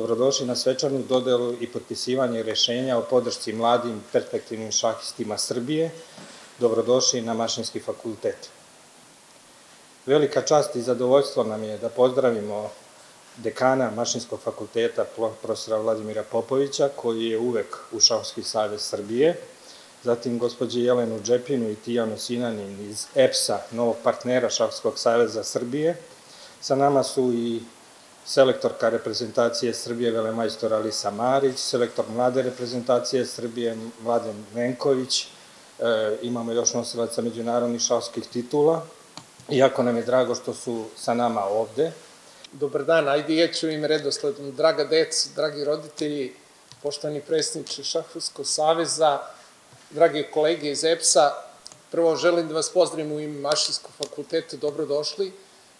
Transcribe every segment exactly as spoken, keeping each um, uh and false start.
Dobrodošli na svečanu dodelu i potpisivanje rešenja o podršci mladim perspektivnim šahistima Srbije. Dobrodošli na Mašinski fakultet. Velika čast i zadovoljstvo nam je da pozdravimo dekana Mašinskog fakulteta, profesora Vladimira Popovića, koji je uvek u Šahovski savez Srbije, zatim gospođe Jelenu Džepinu i Tijanu Sinanin iz E P S-a, novog partnera Šahovskog saveza Srbije. Sa nama su i selektorka reprezentacije Srbije velemajstor Alisa Marić, selektor mlade reprezentacije Srbije Mladen Venković, imamo još nosilaca međunarodnih šahovskih titula. Jako nam je drago što su sa nama ovde. Dobar dan, ajde ja ću im redosledom. Draga deca, dragi roditelji, poštovani predstavniče Šahovskog saveza, dragi kolege iz E P S-a, prvo želim da vas pozdravim u ime Mašinskog fakulteta, dobrodošli.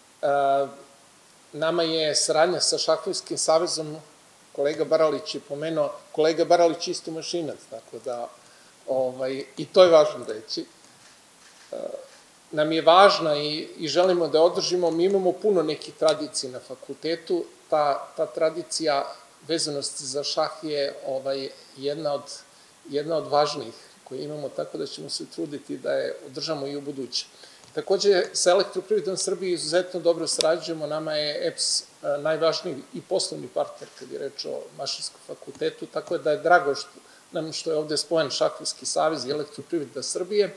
Nama je saradnja sa Šahovskim savezom, kolega Baralić je pomenuo, kolega Baralić isto mašinac, tako da, i to je važno reći. Nam je važna i želimo da je održimo, mi imamo puno nekih tradicija na fakultetu, ta tradicija vezanosti za šah je jedna od važnijih koje imamo, tako da ćemo se truditi da je održamo i u buduće. Takođe, sa Elektroprivredom Srbije izuzetno dobro sarađujemo, nama je E P S najvažniji i poslovni partner kad je reč o Mašinskom fakultetu, tako da je drago nam što je ovde spojen Šahovski savez i Elektroprivreda Srbije.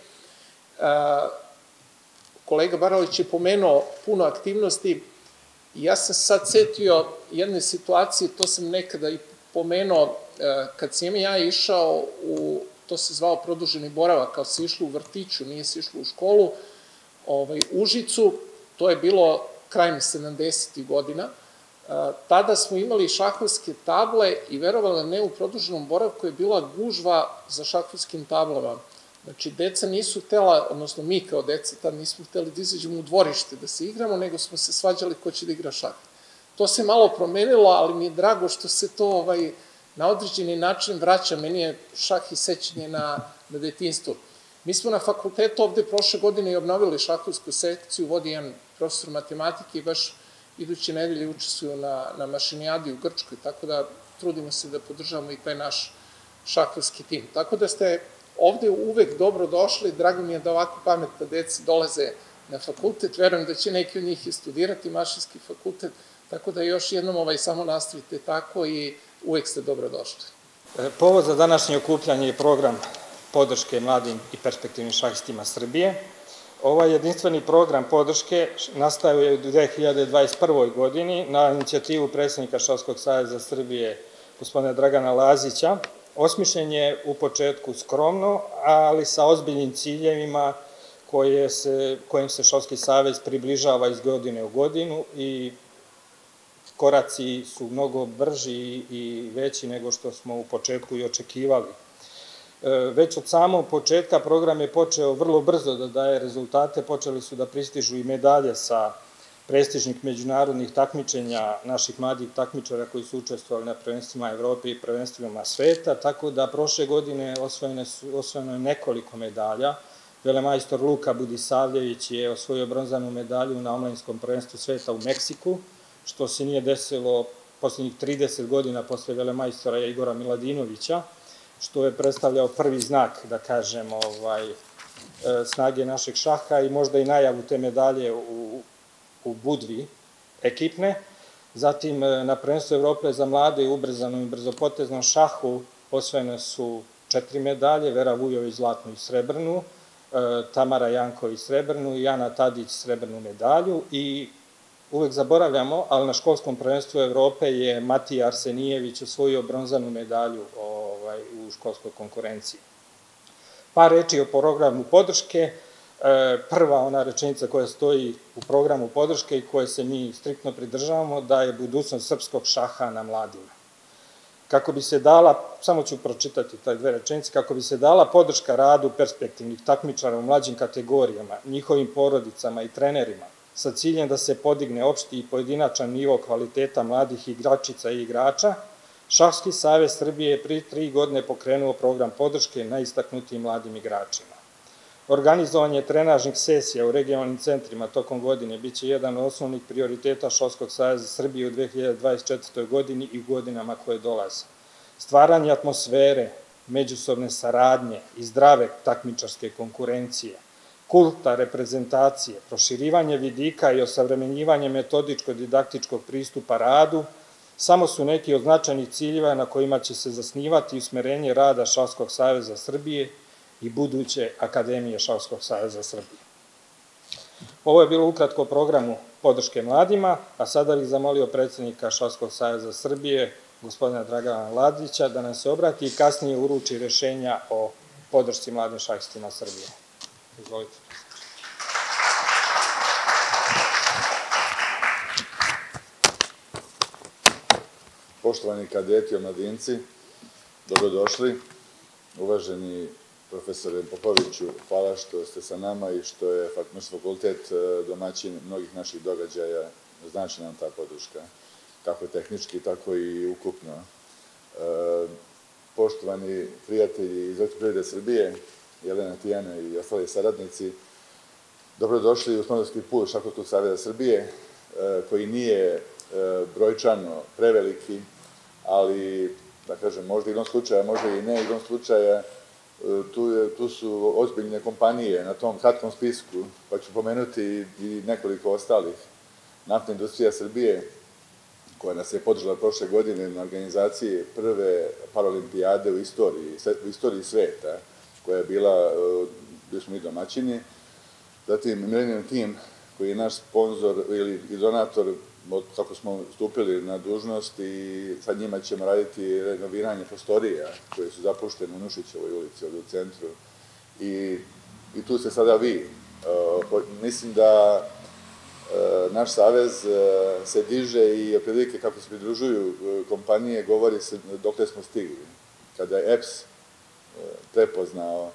Kolega Baralić je pomenuo puno aktivnosti i ja sam sad setio jedne situacije, to sam nekada i pomenuo, kad sam ja išao u, to se zvao produženi boravak, kao se išlo u vrtiću, nije se išlo u školu, u Užicu, to je bilo krajem sedamdesetih godina, tada smo imali šahovske table i verovali ne, u produženom boravku je bila gužva za šahovskim tablama. Znači, deca nisu htela, odnosno mi kao deca tad nismo hteli da izađemo u dvorište da se igramo, nego smo se svađali ko će da igra šah. To se malo promenilo, ali mi je drago što se to na određeni način vraća. Meni je šah i sećanje na detinjstvo. Mi smo na fakultetu ovde prošle godine i obnovili šahovsku sekciju, vodi jedan profesor matematike i baš iduće nedelje učestvuju na mašinijadi u Grčkoj, tako da trudimo se da podržavamo i taj naš šahovski tim. Tako da ste ovde uvek dobro došli, drago mi je da ovako pametna deca dolaze na fakultet, verujem da će neki od njih i studirati Mašinski fakultet, tako da još jednom samo nastavite tako i uvek ste dobro došli. Povod za današnje okupljanje je program podrške mladim i perspektivnim šahistima Srbije. Ovaj jedinstveni program podrške nastao je u dve hiljade dvadeset prvoj godini na inicijativu predsednika Šahovskog saveza Srbije, gospodina Dragana Lazića. Osmišljen je u početku skromno, ali sa ozbiljnim ciljevima kojim se Šahovski savez približava iz godine u godinu i koraci su mnogo brži i veći nego što smo u početku i očekivali. Već od samog početka program je počeo vrlo brzo da daje rezultate, počeli su da pristižu i medalje sa prestižnih međunarodnih takmičenja naših mladih takmičara koji su učestvovali na prvenstvima Evrope i prvenstvima sveta, tako da prošle godine osvojeno je nekoliko medalja. Velemajstor Luka Budisavljević je osvojio bronzanu medalju na omladinskom prvenstvu sveta u Meksiku, što se nije desilo poslednjih trideset godina posle velemajstora Igora Miladinovića, što je predstavljao prvi znak, da kažem, snage našeg šaha i možda i najavu te medalje u Budvi ekipne. Zatim, na prvenstvu Evrope za mlade i ubrzanom i brzopoteznom šahu osvojene su četiri medalje, Vera Vujović zlatnu i srebrnu, Tamara Janković srebrnu i Ana Tadić srebrnu medalju i uvek zaboravljamo, ali na školskom prvenstvu Evrope je Matija Arsenijević osvojio bronzanu medalju u školskoj konkurenciji. Par reči o programu podrške. Prva ona rečenica koja stoji u programu podrške i koje se mi striktno pridržavamo, da je budućnost srpskog šaha na mladima. Kako bi se dala, samo ću pročitati taj dve rečenice, kako bi se dala podrška radu perspektivnih takmičara u mlađim kategorijama, njihovim porodicama i trenerima, sa ciljem da se podigne opšti i pojedinačan nivo kvaliteta mladih igračica i igrača, Šahovski savez Srbije je pri tri godine pokrenuo program podrške najistaknutijim mladim igračima. Organizovanje trenažnih sesija u regionalnim centrima tokom godine biće jedan od osnovnih prioriteta Šahovskog saveza Srbije u dve hiljade dvadeset četvrtoj. godini i godinama koje dolaze. Stvaranje atmosfere, međusobne saradnje i zdrave takmičarske konkurencije, kulta reprezentacije, proširivanje vidika i osavremenjivanje metodičko-didaktičkog pristupa radu samo su neki od značajnih ciljeva na kojima će se zasnivati usmerenje rada Šahovskog saveza Srbije i buduće Akademije Šahovskog saveza Srbije. Ovo je bilo ukratko o programu podrške mladima, a sada bih zamolio predsednika Šahovskog saveza Srbije, gospodina Dragana Ladića, da nam se obrati i kasnije uruči rešenja o podršci mladim šahistima Srbije. Izvolite. Poštovani kadeti i omladinci, dobrodošli. Uvaženi profesore Popoviću, hvala što ste sa nama i što je naš fakultet domaćin mnogih naših događaja, znači nam ta podrška, kako tehnički, tako i ukupno. Poštovani prijatelji iz Elektroprivrede Srbije, Jelena, Tijana i ostali saradnici, dobrodošli u sponzorski put Šahovskog saveza Srbije, koji nije brojčano preveliki, ali, da kažem, možda igrom slučaja, možda i ne igrom slučaja, tu su ozbiljne kompanije na tom kratkom spisku, pa ću pomenuti i nekoliko ostalih. Naftna industrija Srbije, koja nas je podržala prošle godine na organizaciji prve paralimpijade u istoriji, u istoriji sveta, koja je bila, bili smo i domaćini. Zatim Millennium Team, koji je naš sponsor ili donator od kako smo stupili na dužnost, i sa njima ćemo raditi renoviranje prostorija koje su zapuštene u Nušićevoj ulici ovdje u centru. I tu ste sada vi. Mislim da naš savez se diže i otprilike kako se pridružuju kompanije, govori se dokle smo stigli. Kada je E P S prepoznao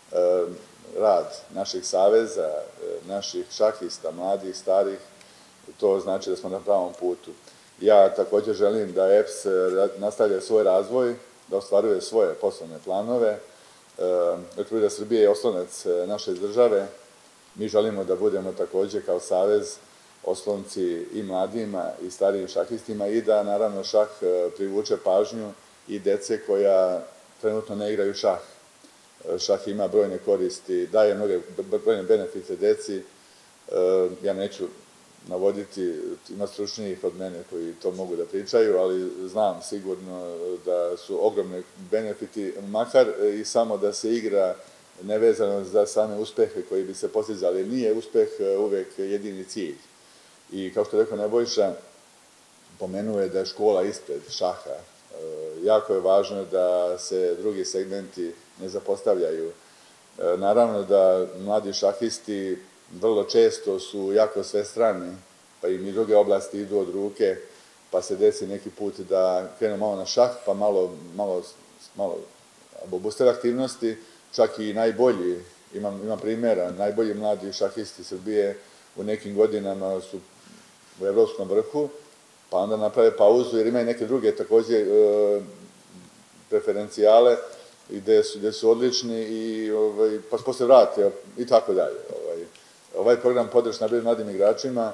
rad naših saveza, naših šahista, mladih, starih, to znači da smo na pravom putu. Ja također želim da E P S nastavlja svoj razvoj, da ostvaruje svoje poslovne planove. Elektroprivreda Srbije je oslonac naše države. Mi želimo da budemo također kao savez oslonci i mladima i starijim šahistima i da, naravno, šah privuče pažnju i dece koja trenutno ne igraju šah. Šah ima brojne koristi, daje mnoge brojne benefite deci. Ja neću navoditi, ima stručnijih od mene koji to mogu da pričaju, ali znam sigurno da su ogromne benefiti, makar i samo da se igra nevezano za same uspehe koji bi se postizali. Nije uspeh uvek jedini cilj. I kao što je rekao Nebojša, pomenuo je da je škola ispred šaha. Jako je važno da se drugi segmenti ne zapostavljaju. Naravno da mladi šahisti vrlo često su jako svestrani, pa im i druge oblasti idu od ruke, pa se desi neki put da krenu malo na šah, pa malo, malo, malo obustav aktivnosti, čak i najbolji, imam, imam primjera, najbolji mladi šahisti Srbije u nekim godinama su u evropskom vrhu, pa onda naprave pauzu jer imaju neke druge takođe preferencijale gde su odlični i pa se posle vrate i tako dalje. Ovaj program podrške najboljim mladim igračima,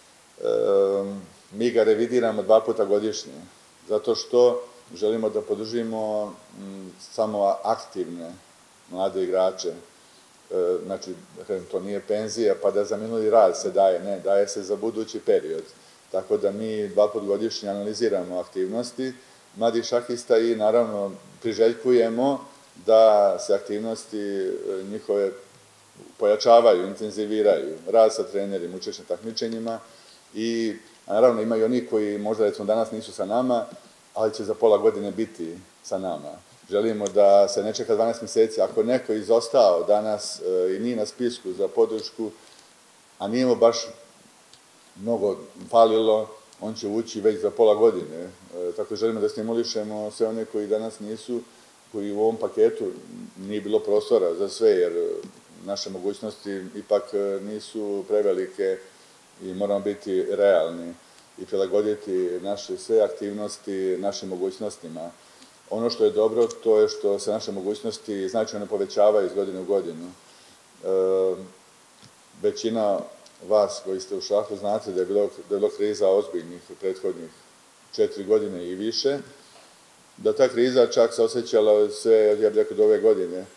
mi ga revidiramo dva puta godišnje, zato što želimo da podržimo samo aktivne mlade igrače. Znači, to nije penzija, pa da za minuli rad se daje, ne, daje se za budući period. Tako da mi dva put godišnje analiziramo aktivnosti mladih šahista i naravno priželjkujemo da se aktivnosti njihove pojačavaju, intenziviraju, rad sa trenerima, učešće na takmičenjima i naravno ima i oni koji možda recimo danas nisu sa nama, ali će za pola godine biti sa nama. Želimo da se ne čeka dvanaest meseci. Ako neko izostao danas i nije na spisku za podršku, a nije mu baš mnogo falilo, on će ući već za pola godine. Tako želimo da stimulišemo sve one koji danas nisu, koji u ovom paketu nije bilo prostora za sve, jer naše mogućnosti ipak nisu prevelike i moramo biti realni i prilagoditi naše sve aktivnosti našim mogućnostima. Ono što je dobro, to je što se naše mogućnosti značajno povećavaju iz godine u godinu. Većina vas koji ste u šahu znate da je bilo, da je bilo kriza ozbiljnih u prethodnih četiri godine i više, da ta kriza čak se osjećala sve, ja bih rekao, do ove godine.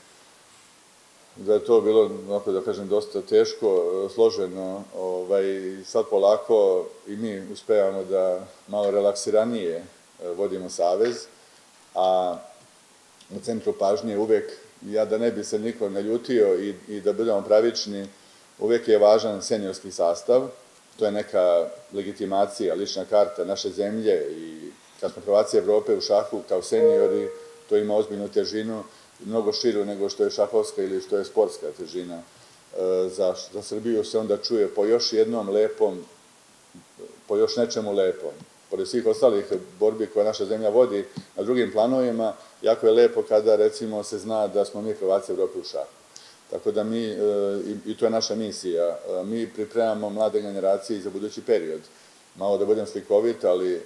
Da je to bilo, onako da kažem, dosta teško, složeno. Ovaj, sad polako i mi uspevamo da malo relaksiranije vodimo savez, a u centru pažnje uvek, ja da ne bi se niko naljutio i, i da budemo pravični, uvek je važan seniorski sastav. To je neka legitimacija, lična karta naše zemlje i kad smo prvaci Evrope u šahu kao seniori, to ima ozbiljnu težinu, mnogo širu nego što je šahovska ili što je sportska težina. Za, za Srbiju se onda čuje po još jednom lepom, po još nečemu lepom. Pored svih ostalih borbi koje naša zemlja vodi na drugim planovima, jako je lepo kada, recimo, se zna da smo mi prvaci Evrope u šahu. Tako da mi, i to je naša misija, mi pripremamo mlade generacije za budući period. Malo da budem slikovit, ali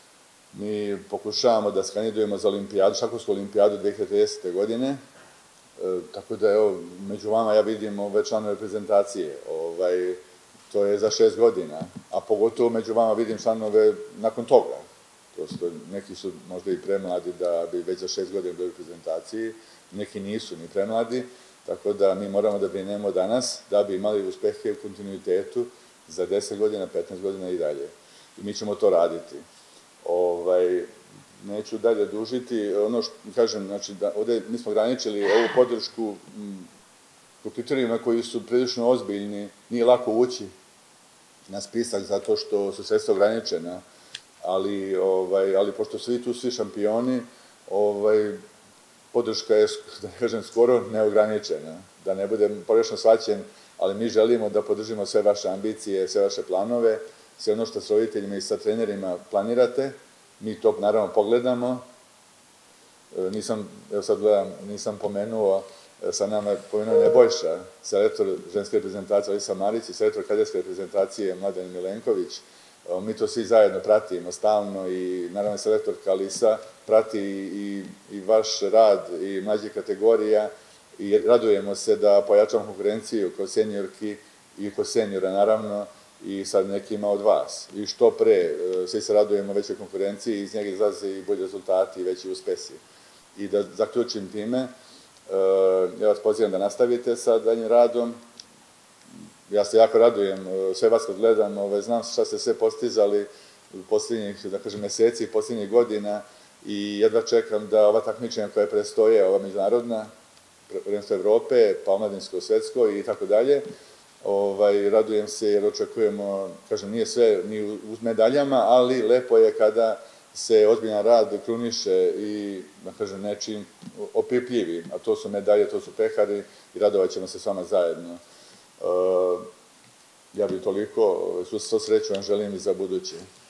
mi pokušavamo da se kandidujemo za olimpijadu, šahovsku olimpijadu dve hiljade tridesete. godine, tako da, evo, među vama ja vidim ove članove reprezentacije, ovaj, to je za šest godina, a pogotovo među vama vidim članove nakon toga. Prosto, neki su možda i premladi da bi već za šest godina bili u reprezentaciji, neki nisu ni premladi, tako da mi moramo da brinemo danas da bi imali uspehe u kontinuitetu za deset godina, petnaest godina i dalje. I mi ćemo to raditi. Ovaj, neću dalje dužiti. Ono što kažem, znači, da ovde mi smo ograničili ovu podršku po kriterijima koji su prilično ozbiljni, nije lako ući na spisak zato što su sredstva ograničena, ali, ovaj, ali pošto svi tu svi šampioni, ovaj, podrška je, da ne kažem, skoro neograničena, da ne budem pogrešno shvaćen, ali mi želimo da podržimo sve vaše ambicije, sve vaše planove, sve ono što s roditeljima i sa trenerima planirate, mi to naravno pogledamo. Nisam, evo sad gledam, nisam pomenuo, sa nama je pomenuo Nebojša, selektor ženske reprezentacije Alisa Marić i selektor kadetske reprezentacije Mladen Milenković. Mi to svi zajedno pratimo stalno i naravno selektorka Alisa prati i, i vaš rad i mlađe kategorija i radujemo se da pojačamo konkurenciju kod seniorki i kod seniora naravno i sad nekima od vas. I što pre, svi se radujemo većoj konkurenciji, iz njega izlaze i bolji rezultati i veći uspesi. I da zaključim time, ja vas pozivam da nastavite sa daljim radom. Ja se jako radujem, sve vas kad gledam, znam šta ste sve postizali u posljednjih, da kažem, meseci i posljednjih godina i jedva čekam da ova takmičenja koja prestoje, ova međunarodna, prvenstvo Evrope, pa omladinsko, svetsko i tako dalje, radujem se jer očekujemo, kažem, nije sve ni uz medaljama, ali lepo je kada se ozbiljan rad kruniše i, da kažem, nečim opipljivim, a to su medalje, to su pehari i radovat ćemo se s vama zajedno. Ja bih toliko, svu sreću vam želim i za buduće.